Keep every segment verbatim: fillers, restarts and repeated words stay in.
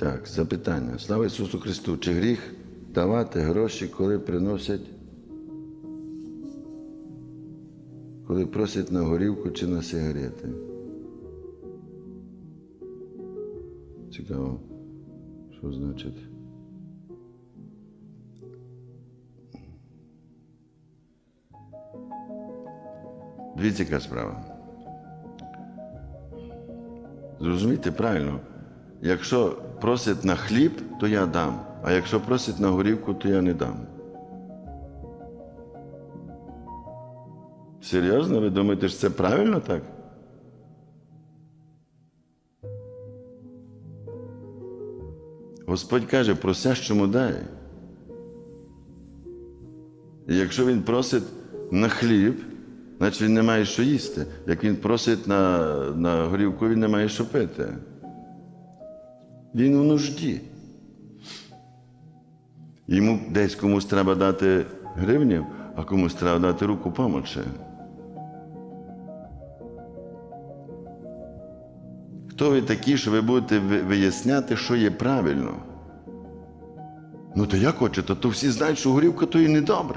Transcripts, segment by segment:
так, запитання. Слава Ісусу Христу! Чи гріх давати гроші, коли приносять, коли просять на горілку чи на сигарети? Цікаво, що значить? Дивіться, яка справа. Зрозумійте правильно, якщо просять на хліб, то я дам, а якщо просять на горілку, то я не дам. Серйозно? Ви думаєте, що це правильно так? Господь каже, просящому дай. І якщо він просить на хліб, значить він не має що їсти. Як він просить на, на горілку, він не має що пити. Він в нужді. Йому десь комусь треба дати гривню, а комусь треба дати руку помочі. Хто ви такі, що ви будете виясняти, що є правильно? Ну то як хочете, то всі знають, що горілка то і не добре.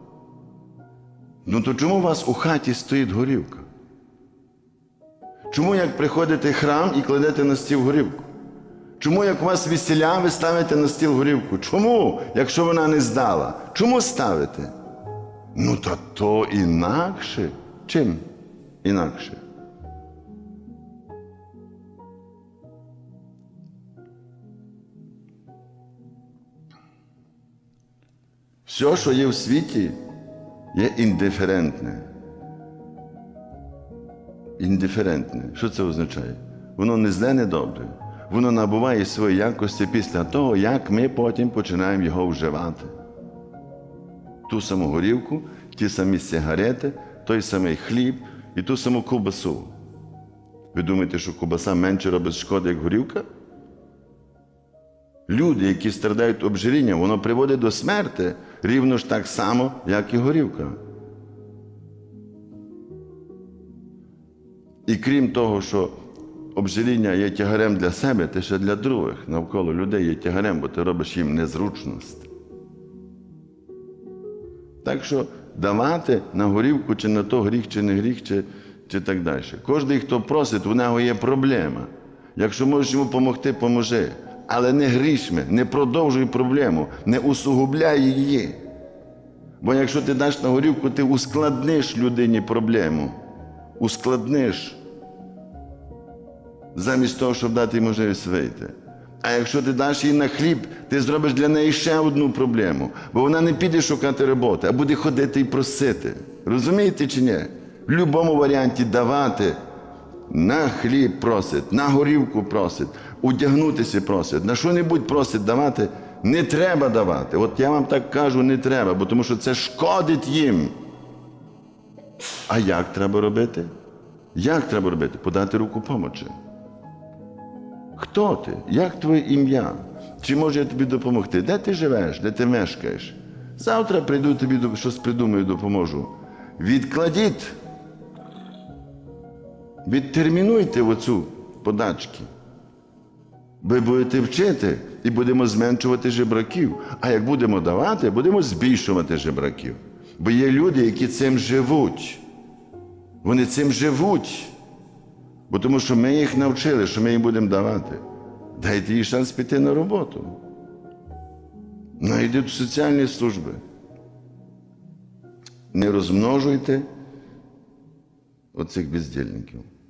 Ну то чому у вас у хаті стоїть горілка? Чому як приходите в храм і кладете на стіл горілку? Чому як у вас весілля, ви ставите на стіл горілку? Чому, якщо вона не здала? Чому ставите? Ну то то інакше. Чим інакше? Все, що є в світі, є індиферентне. Індиферентне. Що це означає? Воно не зле, не добре. Воно набуває свої якості після того, як ми потім починаємо його вживати. Ту саму горілку, ті самі сигарети, той самий хліб і ту саму ковбасу. Ви думаєте, що ковбаса менше робить шкоди, як горілка? Люди, які страдають обжирінням, воно приводить до смерті рівно ж так само, як і горілка. І крім того, що обжиріння є тягарем для себе, ти ще для других, навколо людей є тягарем, бо ти робиш їм незручність. Так що давати на горілку, чи на то гріх, чи не гріх, чи, чи так далі. Кожен, хто просить, у нього є проблема. Якщо можеш йому допомогти, поможи. Але не грішми, не продовжуй проблему, не усугубляй її. Бо якщо ти даш на горілку, ти ускладниш людині проблему. Ускладниш. Замість того, щоб дати їй можливість вийти. А якщо ти даш їй на хліб, ти зробиш для неї ще одну проблему. Бо вона не піде шукати роботи, а буде ходити і просити. Розумієте чи ні? В будь-якому варіанті давати. На хліб просить, на горілку просить, одягнутися просить, на що-небудь просить давати, не треба давати. От я вам так кажу, не треба, бо тому що це шкодить їм. А як треба робити? Як треба робити? Подати руку помочі. Хто ти? Як твоє ім'я? Чи може я тобі допомогти? Де ти живеш? Де ти мешкаєш? Завтра прийду тобі, щось придумаю, допоможу. Відкладіть. Відтермінуйте оцю подачки. Ви будете вчити і будемо зменшувати жебраків. А як будемо давати, будемо збільшувати жебраків. Бо є люди, які цим живуть. Вони цим живуть. Бо тому що ми їх навчили, що ми їм будемо давати. Дайте їй шанс піти на роботу. Найдіть соціальні служби. Не розмножуйте оцих бездільників.